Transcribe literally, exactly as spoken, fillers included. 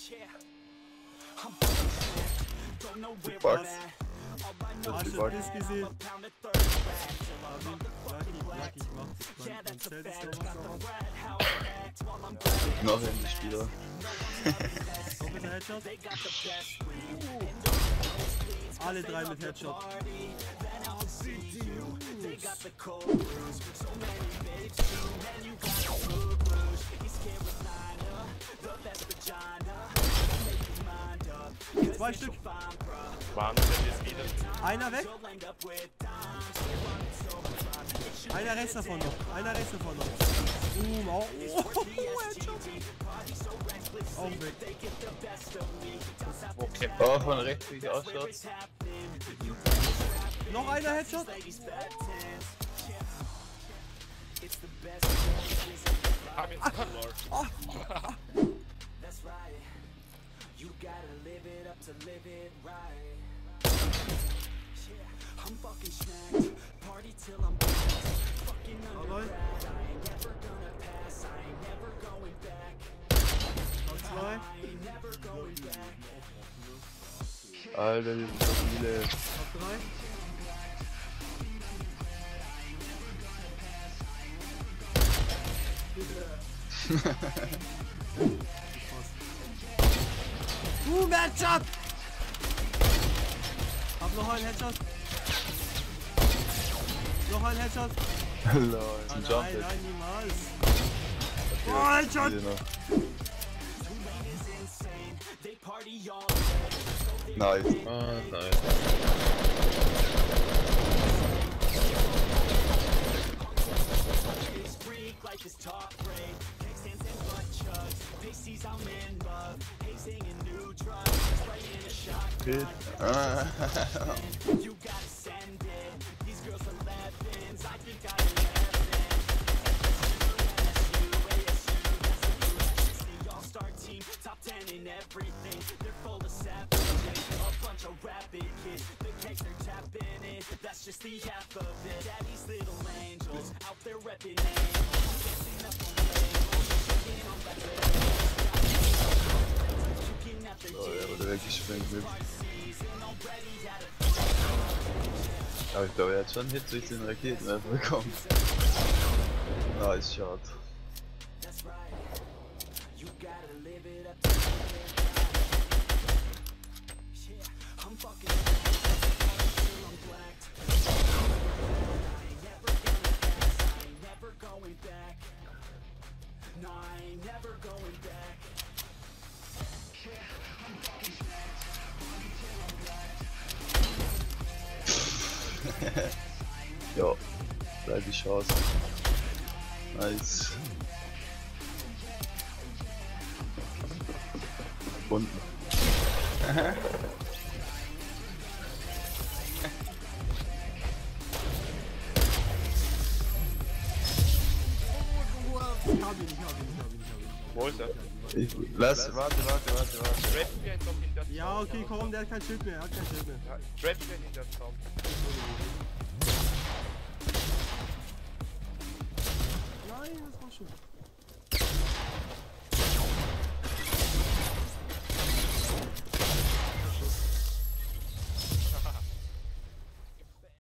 Box. Hast du Box. das gesehen? Lucky, Lucky macht das. Man, man zählt es sowas auf. Noch ein Spieler. Noch mit der Headshot. Alle drei mit Headshot. Zwei Stück. Wahnsinn, jetzt wieder. Einer weg. Einer rechts davon noch. Einer rechts davon noch. Uh, auch. Oh, Headshot. Auch weg. Okay. Oh, von rechts wie die ausschaut. Noch einer Headshot. Hab ihn verloren. Oh. You gotta live it up to live it right. Yeah, I'm fucking snacked. Party till I'm back. Fucking undergrad. I ain't never gonna pass. I ain't never going back. I ain't never going back. Alter, hier sind so viele. Top drei. Uh, Headshot! Hab noch einen Headshot. Noch einen Headshot. Lol, Ah, ein nein, Jump. nein, niemals. Okay, Oh, Headshot! viele noch. Nice. Ah, nice. Life is top grade, kickstands and butt chugs. Pasties, I'm in love. Hazing and new drugs. Spraying a shotgun. Ah. You gotta send it. These girls are elephants. I think I eleven. It's the all-star team, top ten in everything. They're full of savages, a bunch of rapid kids. The cakes they're tapping in, that's just the half of it. Daddy's little angels out there repping angels. So, er wurde weggesprengt mit. Aber ich glaube, er hat schon einen Hit durch den Raketenwerfer bekommen. Nice shot. No, I ain't never going back. Ja, da die Chance. Nice. Unten. Ich hab ihn, ich hab ihn, ich hab ihn, ich hab ihn. Wo ist er? Ich, lass, warte, warte, warte, warte. Trappen wir ihn doch in das Ja, okay, komm, der hat kein Schild mehr, er hat kein Schild mehr. Ja, trappen wir ihn in das Raum.